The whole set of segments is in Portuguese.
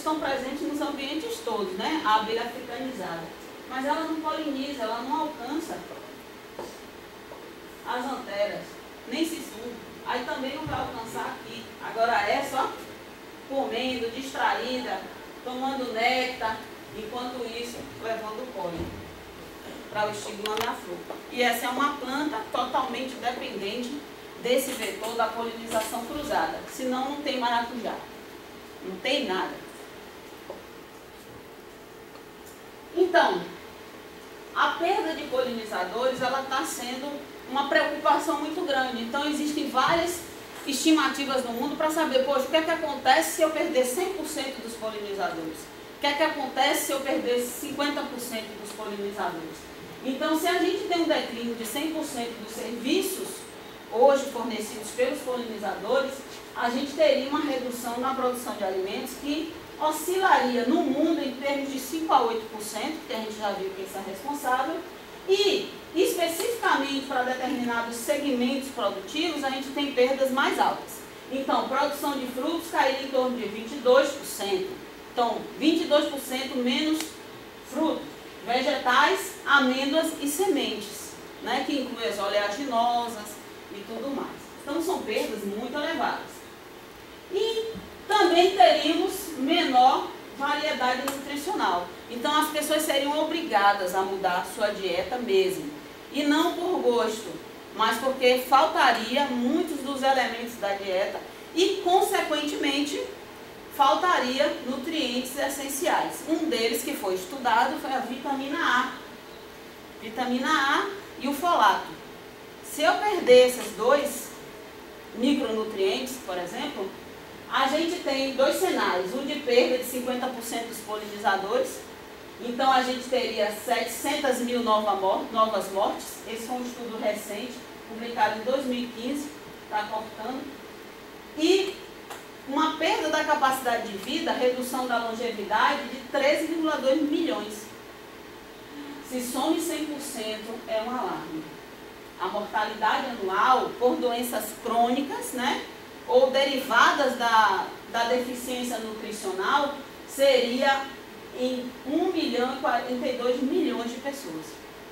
estão presentes nos ambientes todos, né? A abelha africanizada. Mas ela não poliniza, ela não alcança as anteras, nem se suga. Aí também não vai alcançar aqui. Agora é só comendo, distraída, tomando néctar, enquanto isso levando o pólen para o estigma da flor. E essa é uma planta totalmente dependente desse vetor da polinização cruzada. Senão não tem maracujá. Não tem nada. Então, a perda de polinizadores, ela está sendo uma preocupação muito grande. Então, existem várias estimativas no mundo para saber, poxa, o que é que acontece se eu perder 100% dos polinizadores? O que é que acontece se eu perder 50% dos polinizadores? Então, se a gente tem um declínio de 100% dos serviços hoje fornecidos pelos polinizadores, a gente teria uma redução na produção de alimentos que oscilaria no mundo em termos de 5 a 8%, que a gente já viu que isso é responsável, e especificamente para determinados segmentos produtivos, a gente tem perdas mais altas. Então, produção de frutos cairia em torno de 22%. Então, 22% menos frutos. Vegetais, amêndoas e sementes, né, que inclui as oleaginosas e tudo mais. Então, são perdas muito elevadas. E também teríamos menor variedade nutricional. Então, as pessoas seriam obrigadas a mudar a sua dieta mesmo. E não por gosto, mas porque faltaria muitos dos elementos da dieta e, consequentemente, faltaria nutrientes essenciais. Um deles que foi estudado foi a vitamina A. Vitamina A e o folato. Se eu perder esses dois micronutrientes, por exemplo, a gente tem dois cenários. Um de perda de 50% dos polinizadores. Então, a gente teria 700 mil novas mortes. Esse foi um estudo recente, publicado em 2015, está cortando. E uma perda da capacidade de vida, redução da longevidade de 13,2 milhões. Se some 100%, é um alarme. A mortalidade anual por doenças crônicas, né, ou derivadas da deficiência nutricional, seria em 1 milhão e 42 milhões de pessoas.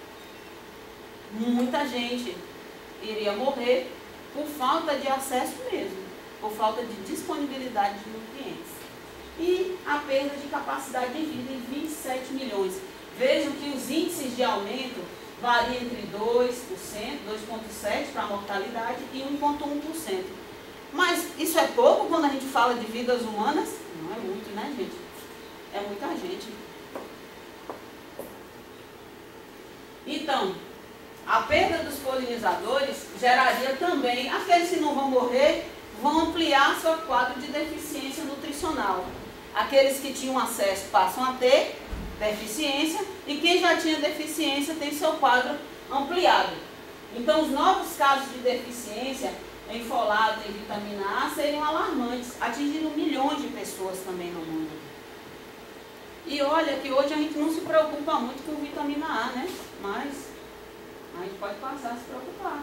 Muita gente iria morrer por falta de acesso mesmo, por falta de disponibilidade de nutrientes. E a perda de capacidade de vida em 27 milhões. Vejam que os índices de aumento variam entre 2%, 2,7% para a mortalidade e 1,1%. Mas isso é pouco quando a gente fala de vidas humanas? Não é muito, né, gente? É muita gente. Então, a perda dos polinizadores geraria também, aqueles que não vão morrer, vão ampliar seu quadro de deficiência nutricional. Aqueles que tinham acesso passam a ter deficiência e quem já tinha deficiência tem seu quadro ampliado. Então, os novos casos de deficiência em folato e vitamina A seriam alarmantes, atingindo milhões de pessoas também no mundo. E olha que hoje a gente não se preocupa muito com vitamina A, né? Mas a gente pode passar a se preocupar.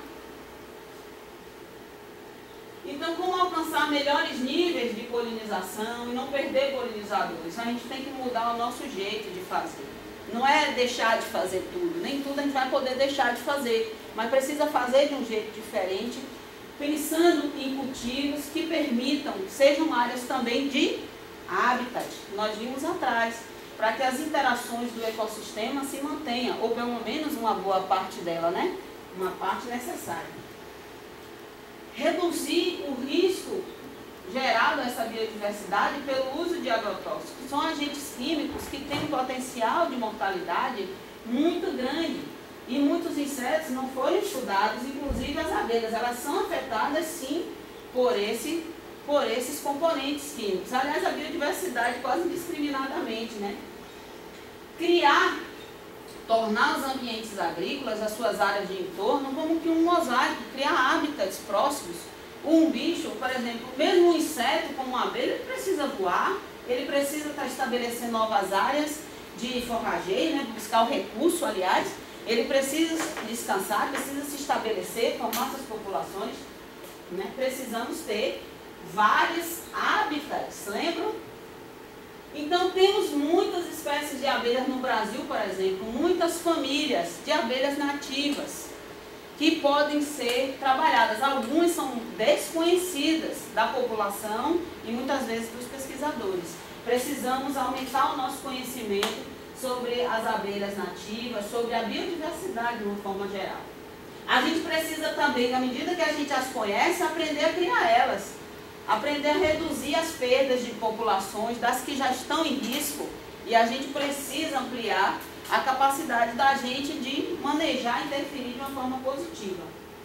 Então, como alcançar melhores níveis de polinização e não perder polinizadores? A gente tem que mudar o nosso jeito de fazer. Não é deixar de fazer tudo, nem tudo a gente vai poder deixar de fazer, mas precisa fazer de um jeito diferente, pensando em cultivos que permitam, sejam áreas também de habitat, nós vimos atrás, para que as interações do ecossistema se mantenham, ou pelo menos uma boa parte dela, né? Uma parte necessária. Reduzir o risco gerado a essa biodiversidade pelo uso de agrotóxicos, que são agentes químicos que têm um potencial de mortalidade muito grande. E muitos insetos não foram estudados, inclusive as abelhas, elas são afetadas sim por esses componentes químicos. Aliás, a biodiversidade quase indiscriminadamente, né? Tornar os ambientes agrícolas, as suas áreas de entorno, como que um mosaico, criar hábitats próximos. Um bicho, por exemplo, mesmo um inseto como uma abelha, ele precisa voar, ele precisa estar estabelecendo novas áreas de forrageio, né? Buscar o recurso, aliás, ele precisa descansar, precisa se estabelecer, formar suas populações, né? Precisamos ter vários hábitats, lembram? Então temos muitas espécies de abelhas no Brasil, por exemplo, muitas famílias de abelhas nativas que podem ser trabalhadas. Algumas são desconhecidas da população e muitas vezes dos pesquisadores. Precisamos aumentar o nosso conhecimento sobre as abelhas nativas, sobre a biodiversidade de uma forma geral. A gente precisa também, à medida que a gente as conhece, aprender a criar elas. Aprender a reduzir as perdas de populações, das que já estão em risco, e a gente precisa ampliar a capacidade da gente de manejar e interferir de uma forma positiva.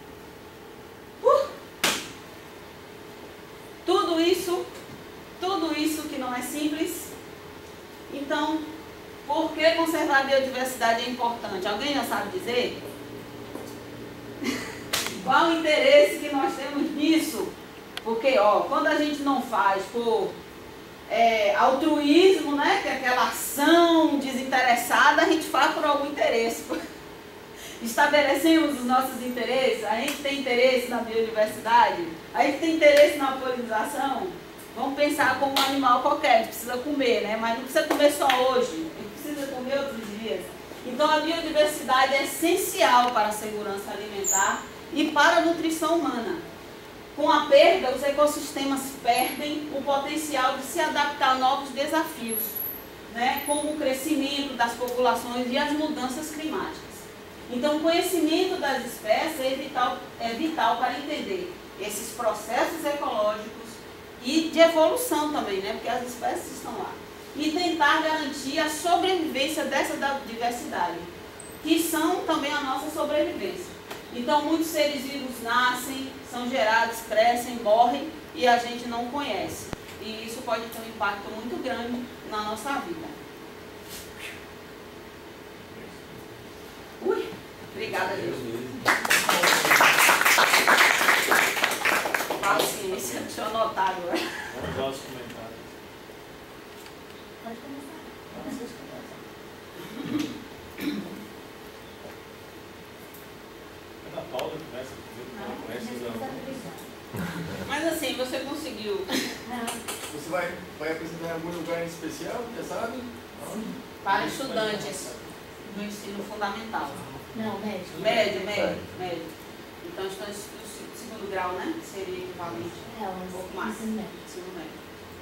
Tudo isso que não é simples. Então, por que conservar a biodiversidade é importante? Alguém já sabe dizer? Qual o interesse que nós temos nisso? Porque, quando a gente não faz por altruísmo, né, que é aquela ação desinteressada, a gente faz por algum interesse. Estabelecemos os nossos interesses, a gente tem interesse na biodiversidade, a gente tem interesse na polinização. Vamos pensar como um animal qualquer, a gente precisa comer, né, mas não precisa comer só hoje, a gente precisa comer outros dias. Então a biodiversidade é essencial para a segurança alimentar e para a nutrição humana. Com a perda, os ecossistemas perdem o potencial de se adaptar a novos desafios, né, como o crescimento das populações e as mudanças climáticas. Então, o conhecimento das espécies é vital para entender esses processos ecológicos e de evolução também, né, porque as espécies estão lá. E tentar garantir a sobrevivência dessa diversidade, que são também a nossa sobrevivência. Então, muitos seres vivos nascem, são gerados, crescem, morrem e a gente não conhece. E isso pode ter um impacto muito grande na nossa vida. Obrigada, Deus. Paciência, deixa eu anotar agora. Vamos aos comentários. Pode começar. Vocês começam. É da Paula que começa, ela conhece os anos. Mas assim, você conseguiu. Você vai apresentar em algum lugar em especial, já sabe? Para estudantes do ensino fundamental. Não, médio. Médio. Então, estudantes do segundo grau, né? Seria equivalente um pouco mais. Ensino médio. Ensino médio.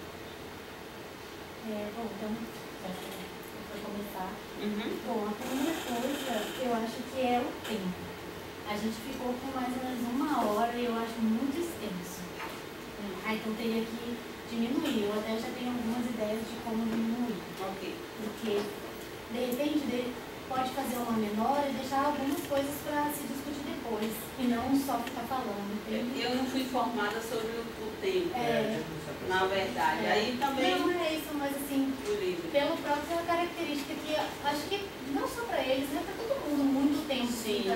Bom, então, para começar. Uhum. Bom, a primeira coisa, eu acho que é o tempo. A gente ficou com mais ou menos 1 hora e eu acho muito extenso. Então teria que diminuir. Eu até já tenho algumas ideias de como diminuir. Ok. Porque, de repente, pode fazer uma menor e deixar algumas coisas para se discutir depois. E não só ficar falando, entende? Eu não fui informada sobre o tempo, na verdade. É. Aí também Não é isso, mas assim, o livro. pela própria característica que acho que não só para eles, né? Para todo mundo, muito tempo. Sim.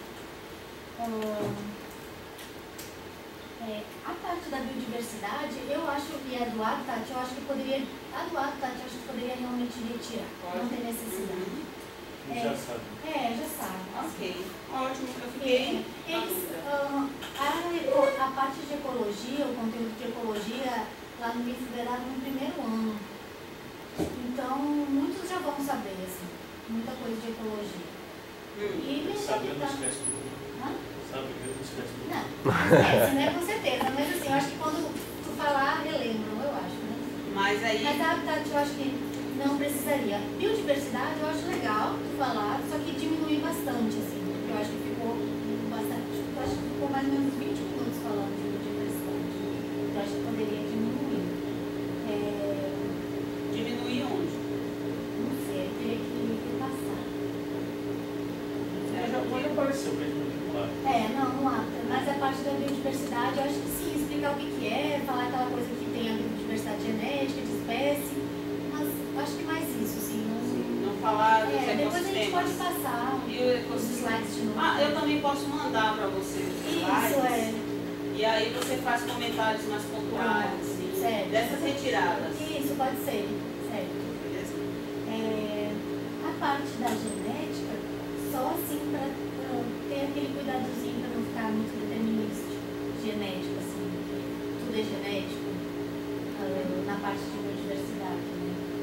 A parte da biodiversidade, eu acho, e a do habitat, eu acho que poderia, a do habitat eu acho que poderia realmente retirar, não tem necessidade. Já sabe. Já sabe. Ok, ótimo, eu fiquei na dúvida. A parte de ecologia, o conteúdo de ecologia, lá no MIF é dado no primeiro ano. Então, muitos já vão saber, assim, muita coisa de ecologia. E mesmo Sabe, eu não habitat. esquece tudo. Sabe, eu não esquece tudo. Não esquece, né? Com certeza. Mas assim, eu acho que quando tu falar, relembram, eu acho, né? Mas aí, Mas a habitat eu acho que não precisaria. Biodiversidade eu acho legal tu falar, só que diminuir bastante, assim. Eu acho que ficou bastante. Eu acho que ficou mais ou menos 20 minutos falando de biodiversidade. Eu acho que poderia diminuir. diminuir onde? Não sei, eu teria que repassar. Já pode aparecer o mesmo lá. Não, não há. Mas a parte da biodiversidade, eu acho que sim, explicar o que é, falar aquela coisa que tem a biodiversidade genética, de espécie, mas acho que mais isso, assim. Não falar dos Depois a gente pode ecossistemas. passar E o os ecossistema. slides de novo. Eu também posso mandar para você os slides. E aí você faz comentários mais pontuais, assim, Certo. dessas retiradas. Isso, pode ser, certo. Beleza? A parte da genética, só assim para ter aquele cuidadozinho para não ficar muito determinístico, genético, assim, tudo é genético, na parte de biodiversidade, né?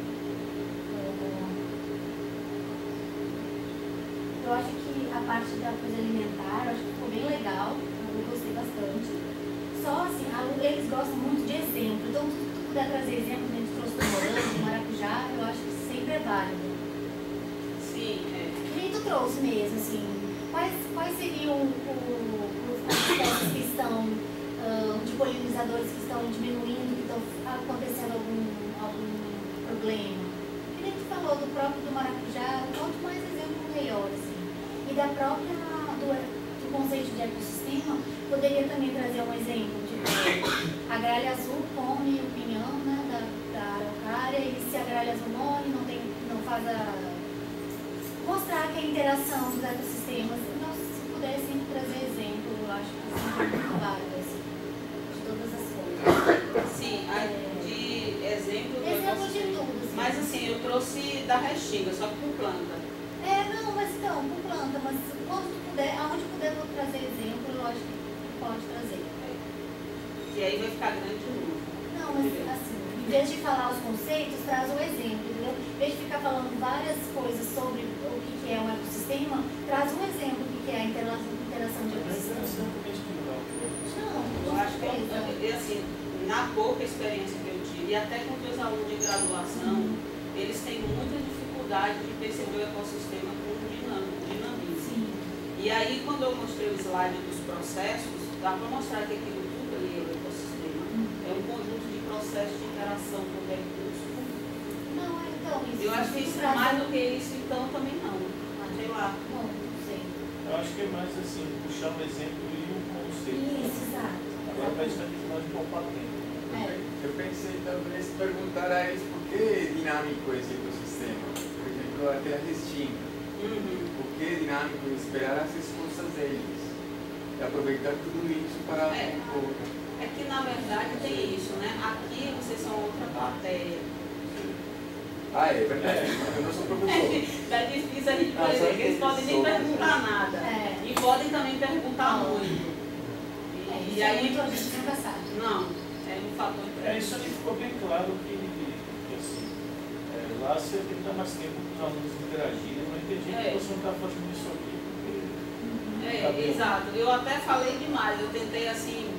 eu acho que a parte da coisa alimentar, eu acho que ficou bem legal, eu gostei bastante. Só assim, eles gostam muito de exemplo, então se tu puder trazer exemplo, a gente trouxe do morango, do maracujá, eu acho que sempre é válido. Sim, Que nem tu trouxe mesmo, assim, quais seriam as espécies que estão, de polinizadores que estão diminuindo, que estão acontecendo algum problema? Que nem tu falou do próprio do maracujá, quanto mais exemplo melhor, assim. E da própria, do conceito de ecossistema, poderia também trazer um exemplo, tipo, a gralha azul come o pinhão, né, da araucária, e se a gralha azul morre, não faz mostrar que a interação dos ecossistemas, então, se pudessem trazer exemplo, eu acho que seria muito válido, assim, de todas as coisas. sim, de exemplo do Exemplo de ecossistema. tudo, assim. Mas assim, eu trouxe da restinga, só que com planta. Não, mas então, com planta, mas quando tu puder, aonde puder eu trazer exemplo, eu acho que pode trazer. E aí vai ficar grande de novo. Não, mas assim, em vez de falar os conceitos, traz o exemplo, entendeu? Em vez de ficar falando várias coisas sobre o que é um ecossistema, traz um exemplo do que é a interação de ecossistema. Não, Eu acho que assim, na pouca experiência que eu tive, e até com os meus alunos de graduação, eles têm muita dificuldade de perceber o ecossistema como dinamismo. Sim. E aí, quando eu mostrei o slide dos processos, dá para mostrar que aquilo tudo ali é o ecossistema. É um conjunto de processos de interação com o recurso. Não, então, isso. Eu acho que isso é mais do que isso, então também não. Sei lá. Bom, não sei. Eu acho que é mais assim, puxar um exemplo e um conceito. Isso, exato. Agora vai estar mais de poupar tempo. Eu pensei também se perguntar a eles por que dinâmico esse ecossistema. Por exemplo, aquela restinga. Por que dinâmico esperar as respostas deles? E aproveitar tudo isso para compor. É que na verdade tem isso, né? Aqui vocês são outra matéria. É verdade. Eu não sou professor. Tá difícil a gente perceber que eles podem nem perguntar nada. E podem também perguntar muito. E aí, a gente nunca sabe. não, é um fator Isso ali ficou bem claro que assim, lá você tem que dar mais tempo para os alunos interagirem. Eu não entendi que você não está fazendo isso aqui. Porque exato. Eu até falei demais. Eu tentei assim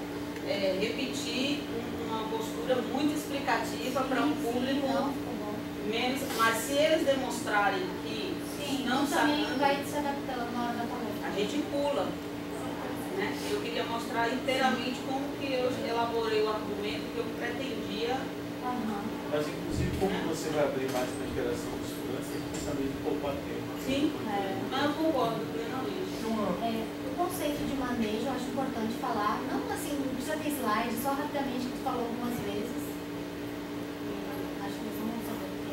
repetir uma postura muito explicativa para um público menos. Mas se eles demonstrarem que não também sabem, vai se adaptando na hora da palestra. a gente pula. Né? Eu queria mostrar inteiramente como que eu elaborei o argumento que eu pretendia. Mas, inclusive, como você vai abrir mais para a interação dos estudantes, tem que saber de poupar tempo. Sim, mas eu concordo plenamente. O conceito de manejo eu acho importante falar, não assim, não precisa ter slide, só rapidamente que tu falou algumas vezes. Acho que eles não vão saber o que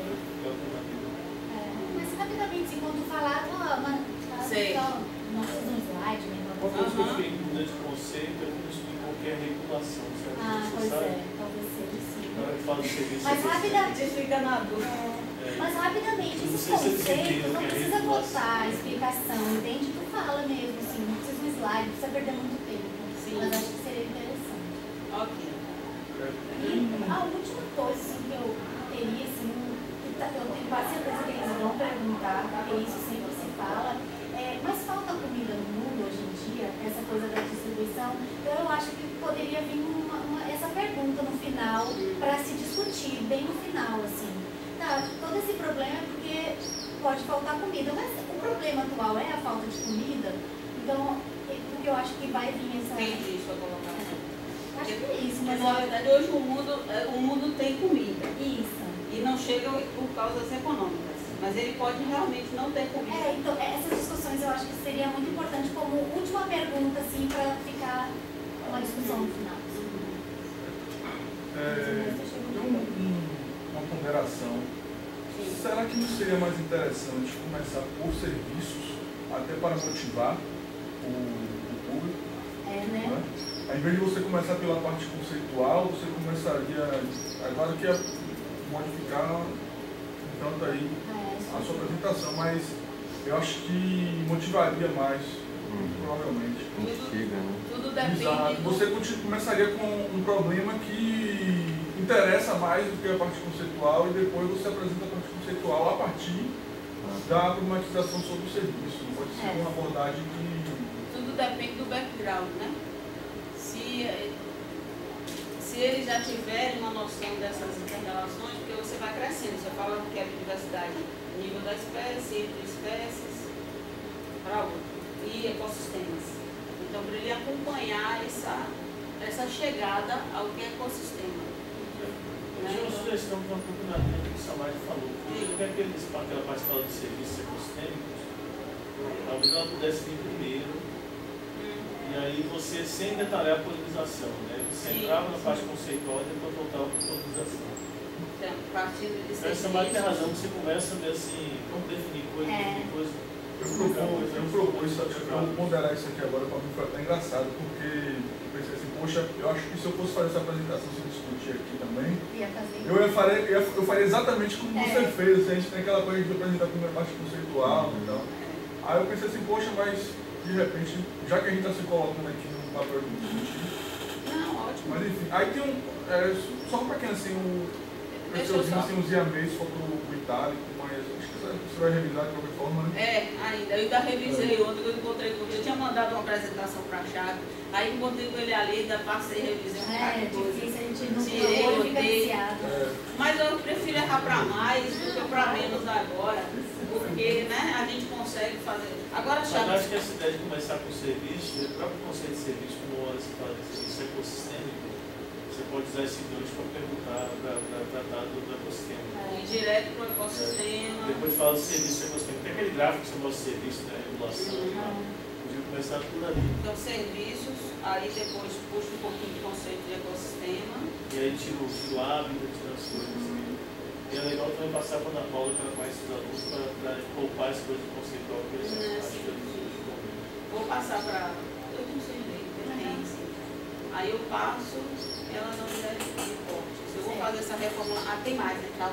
é. Mas rapidamente, assim, quando tu falar, Sei. não precisa de um slide, né? Uma coisa que eu fiquei em dúvida de conceito é quando explicou o que é regulação. Pois talvez seja sim. Agora eu falo de serviço. Mas rapidamente, Fica na dúvida. Mas rapidamente, Não esses sei se eles conceitos entenderam não o que é precisa regulação. botar explicação, entende? Tu fala mesmo, assim, não precisa de um slide, não precisa perder muito tempo. Sim. Mas acho que seria interessante. Ok. E a última coisa assim, que eu teria, assim, eu tenho quase certeza que eles vão perguntar, porque isso sempre se fala, mas falta comida no mundo hoje em dia, essa coisa da distribuição, então eu acho que poderia vir essa pergunta no final, para se discutir bem no final, assim. Tá, todo esse problema é porque pode faltar comida, mas o problema atual é a falta de comida, então porque eu acho que vai vir essa... Entendi sua colocação. Acho que é isso, Mas na verdade hoje o mundo tem comida. Isso. E não chega por causas econômicas. Mas ele pode realmente não ter comida. Então essas discussões eu acho que seria muito importante como última pergunta, assim, para ficar uma discussão no final. Uma ponderação. Será que não seria mais interessante começar por serviços, até para motivar o público? Né? Ao invés de você começar pela parte conceitual, você começaria, agora que ia modificar tanto aí a sua apresentação, mas eu acho que motivaria mais, provavelmente. Tudo depende. Exato. Você começaria com um problema que interessa mais do que a parte conceitual e depois você apresenta a parte conceitual a partir da problematização sobre o serviço, não pode ser uma abordagem de... Tudo depende do background, né? Se eles já tiverem uma noção dessas interrelações, porque você vai crescendo, você fala que é biodiversidade nível da espécie, entre espécies, para outro, e ecossistemas. Então, para ele acompanhar essa chegada ao que é ecossistema. Eu tinha uma sugestão para um pouco na linha do que o Samad falou. Eu quero que aquela parte fala de serviços ecossistêmicos, talvez ela pudesse vir primeiro, e aí você, sem detalhar a polinização, né? Você entrava na parte conceitual e depois voltava para a polinização. Então, partindo de serviços... O Samad tem razão, você começa a ver assim, como definir coisa, Eu propus ponderar isso aqui agora, para mim foi até engraçado, porque eu pensei assim, poxa, eu acho que se eu fosse fazer essa apresentação, se discutir aqui também, eu faria exatamente como você fez, assim, a gente tem aquela coisa de apresentar a primeira parte conceitual e tal. Aí eu pensei assim, poxa, mas de repente, já que a gente está se colocando aqui no papel de discutir, mas enfim, aí tem só para quem assim, os IAMEs, foto itálico, mas acho que você vai revisar de qualquer forma, né? Ainda. Eu ainda revisei ontem, eu encontrei com ele. Eu tinha mandado uma apresentação para a Chave, aí encontrei com ele ali, ainda passei, revisei difícil, a gente não fica viciado. Mas eu prefiro errar para mais do que para menos agora, porque a gente consegue fazer. Agora, Chave... Eu acho que essa ideia de começar com o serviço, o próprio conceito de serviço, como você fala de serviço ecossistêmico, você pode usar esse gancho para perguntar, para tratar do ecossistema. Ir direto para o ecossistema. Depois fala do serviço ecossistêmico. Tem aquele gráfico que você mostra o serviço, né? Regulação. Podia começar por ali. Então, serviços, aí depois puxa um pouquinho de conceito de ecossistema. E aí tira o hábitat, tira as coisas. E é legal também passar para a Ana Paula, que ela conhece os alunos, para poupar as coisas conceitual que eles acham. Vou passar para. Eu não sei ler, aí eu passo, ela não é de corte. Se eu vou fazer essa reforma, tem mais, né? Tá?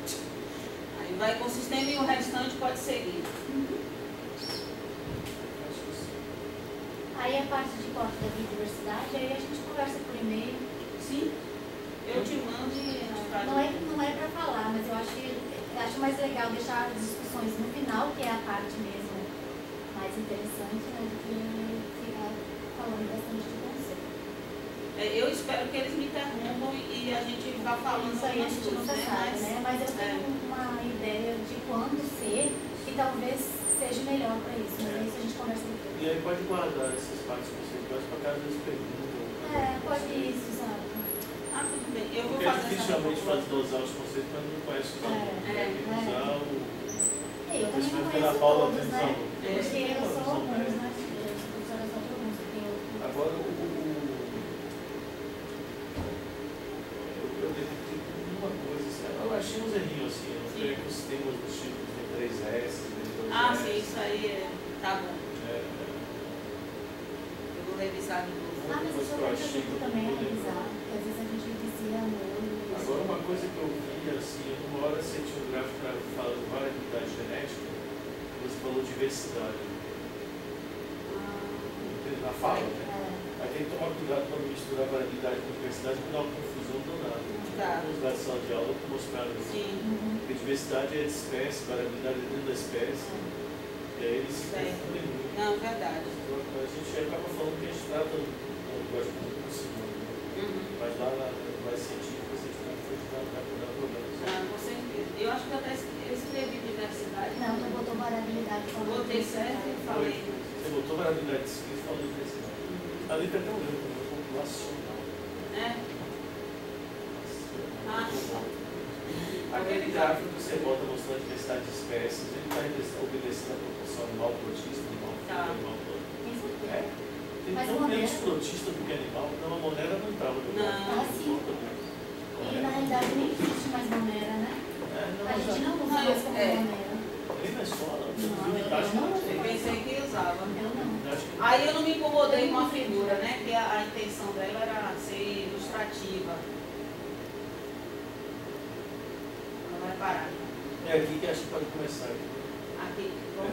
Aí vai ecossistema e o restante pode seguir. Aí a parte de corte da biodiversidade, aí a gente conversa por e-mail. Sim. Eu te mando e não é para falar, mas eu acho mais legal deixar as discussões no final, que é a parte mesmo mais interessante, né, do que ficar falando bastante de conceito. Eu espero que eles me interrompam e a gente vá falando isso aí, a gente nunca sabe, né? Mas eu tenho uma ideia de quando ser, que talvez seja melhor para isso, mas isso a gente conversa depois. E aí pode guardar essas partes conceituais para cada vez perguntam. Pode isso, sabe? Tudo bem. Eu vou porque fazer dificilmente faz dosar os conceitos, mas não conhece os alunos. Usar o... Eu também não conheço todos, né? Porque eu sou alguns, né? Professora só de alguns. Agora, eu detectei uma coisa, assim, eu achei uns errinhos assim, eu tenho ecossistemas dos tipos de 3S, de 2S. Sim, isso aí tá bom. Eu vou revisar de novo. Mas isso eu acredito também revisar, porque às vezes a gente vicia muito. Agora, uma coisa que eu vi, assim, uma hora você tinha um gráfico falando de variabilidade genética, você falou diversidade. Na fala, né? Aí tem que tomar cuidado quando misturar variabilidade com diversidade, porque dá uma confusão danada. Os dados de sala de aula que mostraram isso. Porque diversidade é de espécie, variabilidade é dentro da espécie. E aí eles se confundem muito. Não, verdade. A gente acaba falando que a gente trata gosto muito do segundo, mas lá na base científica você pode dar problema. Com certeza. Eu acho que até escrevi diversidade. Não, tu botou variabilidade. Botei certo e falei. Você botou variabilidade de escrito e falou diversidade. Ali tem até um erro também, populacional. Aquele gráfico que você bota mostrando a diversidade de espécies, ele está obedecendo a proporção animal protista, animal todo. Tem tão menos protista do que animal, então a monera não estava no gráfico. Sim. E na realidade nem existe mais monera, né? A gente não usa mais como monera. Nem na escola. Eu pensei que usava. Eu não. Aí eu não me incomodei com a figura, né? Porque a intenção dela era ser ilustrativa. Ela vai parar. É aqui que acho que pode começar. Aqui.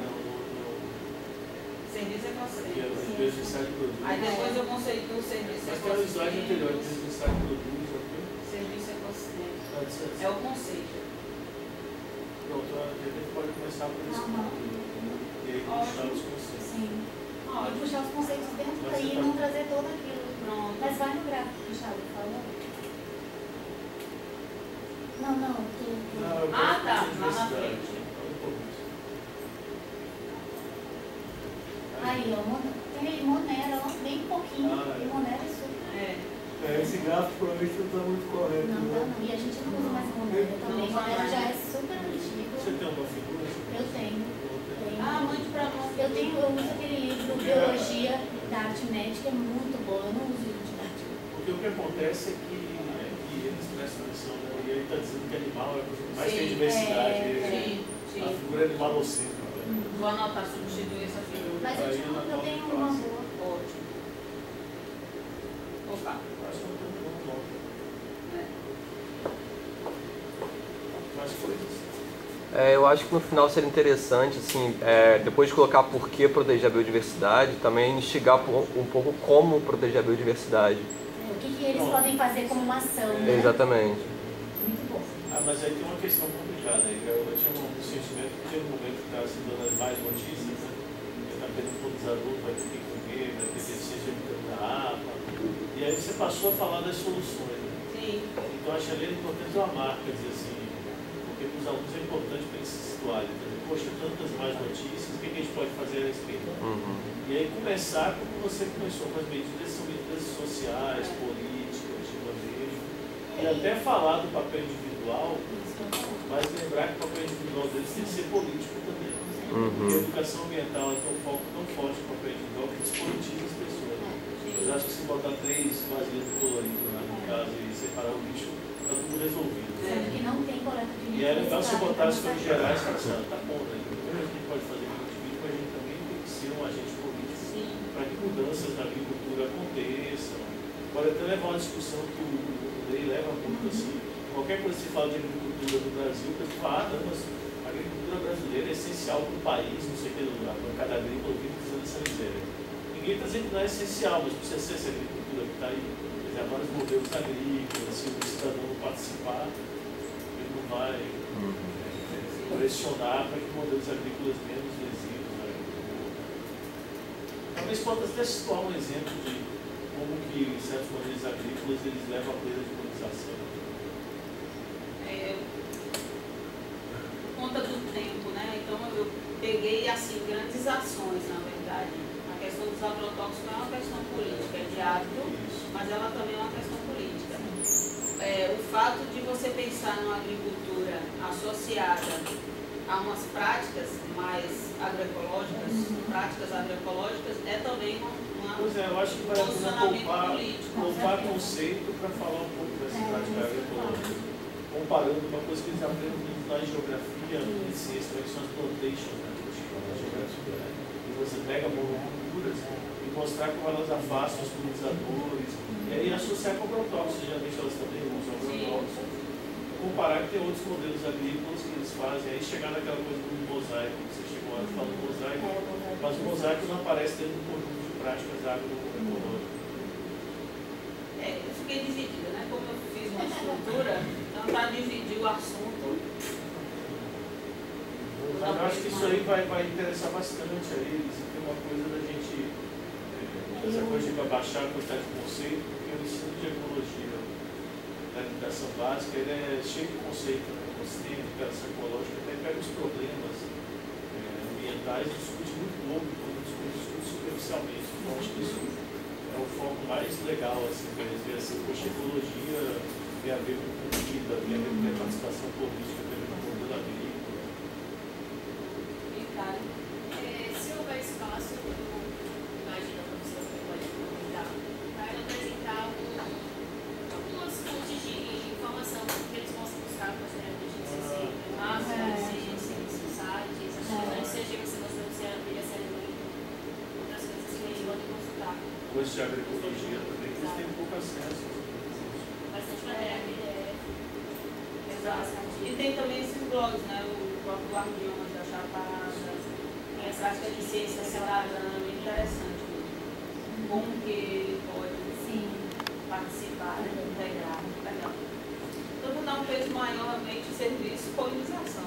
Serviço ecossistêmico. Aí depois eu conceito o serviço ecossistêmico. Mas tem o slide anterior, que o slide produz, serviço ecossistêmico. É o conceito. pronto, a gente pode começar por esse ponto. E aí puxar os conceitos. Sim. E puxar os conceitos dentro daí e não trazer todo aquilo. Pronto. Mas vai no gráfico, Thiago, por favor. Não, tu. Ah, tá, lá na frente. Aí, ó, tem Monero, bem pouquinho, e Monero é super. Esse gráfico provavelmente não está muito correto. Não. E a gente não usa mais Monero também. Monero já é super antigo. Você tem uma figura? Eu tenho. Mande pra nós. Eu uso aquele livro Biologia da Arte Médica, é muito bom. Eu não uso livro didático. Porque o que acontece é que eles prestam atenção, né? E ele está dizendo que animal é a coisa que mais tem diversidade. A figura é animalocêntrica. Vou anotar, substituir essa figura. Mas eu tenho uma boa. Ótimo. Opa. Acho que não tem nenhum nome. Mas foi isso. Eu acho que no final seria interessante, assim, depois de colocar por que proteger a biodiversidade, também instigar um pouco como proteger a biodiversidade. O que eles podem fazer como uma ação, né? Exatamente. Muito bom. Mas aí tem uma questão complicada. Eu tinha um sentimento que tinha um momento que estava se dando mais notícias, né? Que está tendo polizador, vai ter que comer, vai ter deficiência da APA. E aí você passou a falar das soluções, né? Sim. Então eu achei importante uma marca, dizer assim, porque para os alunos é importante para eles se situarem. Dizer, poxa, tantas mais notícias, o que a gente pode fazer a respeito? E aí começar como você começou, com as medidas, são medidas sociais, políticas, de manejo, e até falar do papel individual, mas lembrar que o papel individual deles tem que ser político também. Porque a educação ambiental é um foco tão forte no papel individual que despolitiza as pessoas. Eu acho que se botar 3 vasilhas de colorido lá no caso e separar o lixo, está tudo resolvido. Sendo que não tem coleta de lixo. E era então se botar as coisas gerais, tá bom, né? O que a gente pode fazer com o indivíduo, mas a gente também tem que ser um agente político para que mudanças na agricultura aconteçam. Pode até levar uma discussão que o lei leva muito assim. Qualquer coisa que se fala de agricultura no Brasil, o pessoal fala, não, mas a agricultura brasileira é essencial para o país, não sei o que, a bancada agrícola vive dizendo essa miséria. Ninguém está dizendo que não é essencial, mas precisa ser essa agricultura que está aí. Quer dizer, vários modelos agrícolas, se o cidadão não participar, ele não vai pressionar para que modelos agrícolas menos lesivos na agricultura. Talvez possa até situar um exemplo de como que certos modelos agrícolas eles levam a perda de colonização. Por conta do tempo, né? Então eu peguei assim grandes ações, na verdade. A questão dos agrotóxicos não é uma questão política, é de hábito, mas ela também é uma questão política. O fato de você pensar numa agricultura associada a umas práticas mais agroecológicas, é também Pois é, eu acho que vai poupar conceito para falar um pouco dessa prática agroecológica. Comparando uma coisa que eles aprendem muito lá em geografia, em ciência, que são as plantations, né? E você pega monoculturas e mostrar como elas afastam os polinizadores, e associar com agrotóxicos, geralmente elas também usam agrotóxicos. Comparar que tem outros modelos agrícolas que eles fazem, aí chegar naquela coisa do mosaico, você chegou lá e fala do mosaico, mas o mosaico não aparece dentro do conjunto de práticas agroecológicas. Eu fiquei dividida, né? Como eu fiz uma estrutura, então para dividir o assunto. Eu acho que isso aí vai interessar bastante a eles, e tem uma coisa da gente, essa coisa de abaixar a quantidade de conceito, porque o ensino de ecologia da educação básica, ele é cheio de conceito, né? Você tem educação ecológica, até pega os problemas ambientais e discute muito pouco, quando discute superficialmente. Então, acho que isso é o foco mais legal, assim, para eles verem assim, poxa, ecologia tem a ver com comida, tem a ver com a participação política, tem a ver com o modelo agrícola. Se houver espaço, eu imagino a professora que pode comentar, para ela apresentar algumas fontes de informação que eles possam buscar posteriormente no sites, as seja você gostou de ser outras coisas assim que eles podem consultar. Coisas de agroecologia também, que eles têm pouco acesso. Bastante matéria PDF. Exato. E tem também esses blogs, né? O próprio Guardiões da Chapada, a prática de ciência cidadã, é interessante mesmo. Como que ele pode participar, integrar. Legal. Então, vou dar um peso maior realmente em serviço e polinização.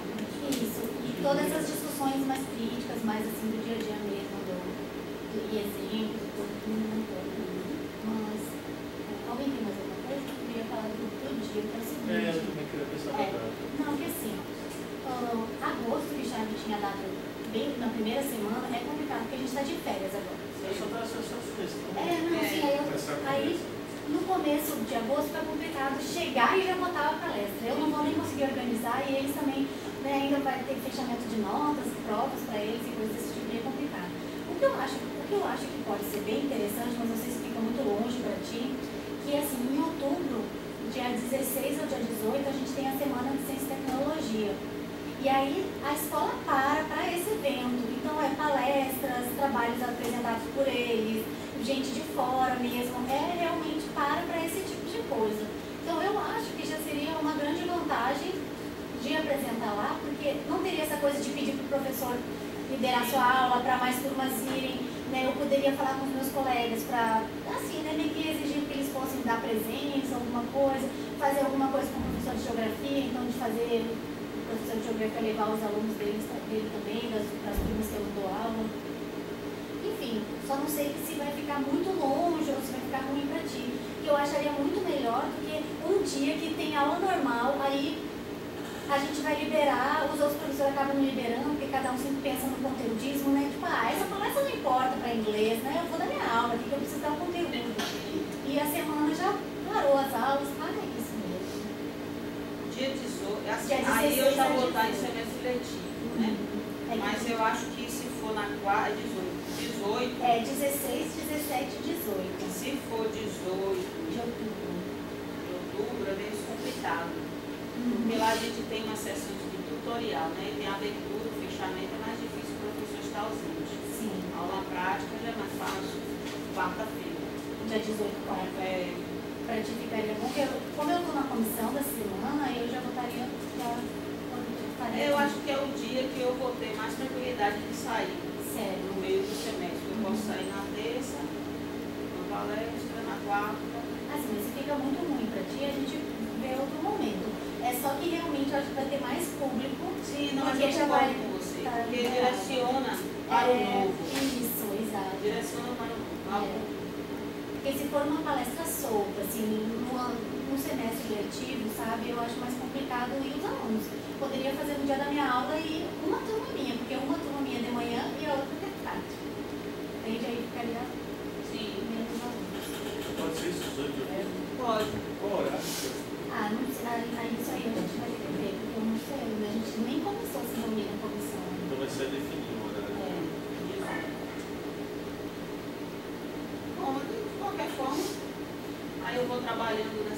Isso, e todas essas discussões mais críticas, mais assim do dia a dia mesmo, e exemplos, tudo todo. Mas, alguém tem mais alguma coisa? Eu queria falar do dia, que é o seguinte. Eu também queria pensar na data. Não, que assim, agosto, que já tinha dado bem na primeira semana, é complicado, porque a gente está de férias agora. Eu só estava sexta. Não, assim, aí no começo de agosto foi complicado chegar e já botar a palestra. Eu não vou nem conseguir organizar e eles também, né, ainda vai ter fechamento de notas, provas para eles e coisas desse tipo, meio complicado. O que eu acho que pode ser bem interessante, mas não sei se fica muito longe para ti, que assim, em outubro, dia 16 ao dia 18, a gente tem a Semana de Ciência e Tecnologia. E aí a escola para esse evento. Então é palestras, trabalhos apresentados por eles, gente de fora mesmo, realmente para esse tipo de coisa. Então eu acho que já seria uma grande vantagem de apresentar lá, porque não teria essa coisa de pedir para o professor liderar sua aula, para mais turmas irem, né? Eu poderia falar com os meus colegas para, assim, né, meio que exigir que eles fossem dar presença, alguma coisa, fazer alguma coisa com o professor de geografia, então de fazer o professor de geografia levar os alunos dele também, das turmas que eu dou aula. Enfim, só não sei se vai ficar muito longe ou se vai ficar ruim para ti. Que eu acharia muito melhor do que um dia que tem aula normal, aí a gente vai liberar, os outros professores acabam não liberando, porque cada um sempre pensa no conteudismo, né? Tipo, essa palestra não importa para inglês, né? Eu vou dar minha aula aqui, que eu preciso dar o conteúdo. E a semana já parou as aulas, é isso mesmo. Dia 18, assim, dia 16, aí eu já vou estar em semestre letivo, né? Mas eu acho que se for na 18. 16, 17 e 18. Se for 18 de outubro, é meio complicado. Porque lá a gente tem uma sessão de tutorial, né? Tem a abertura, o fechamento, é mais difícil o professor estar ausente. Sim. Aula prática já é mais fácil, quarta-feira. Dia 18, quarta. Para ti ficaria bom, porque como eu estou na comissão da semana, eu já votaria para... Eu acho que é o dia que eu vou ter mais tranquilidade de sair. Sério? No meio do semestre. Eu posso sair na terça, na palestra, na quarta. Assim, mas se fica muito ruim para ti, a gente vê outro momento. É só que realmente eu acho que vai ter mais público. Sim, não, porque já vai com você. Porque direciona para o novo. Isso, exato. Direciona para o novo. Porque se for uma palestra solta, assim, num semestre letivo, sabe, eu acho mais complicado ir os alunos. Poderia fazer no dia da minha aula e uma turma minha, porque uma turma minha de manhã e a outra de tarde. Entende? Aí ficaria menos alunos. Pode ser isso, 18 de outubro? Pode. Qual horário? Não sei, isso aí a gente vai ter que ver, porque eu não sei, a gente nem começou a se reunir na comissão. Então vai ser definido o horário. Bom, de qualquer forma, aí eu vou trabalhando nessa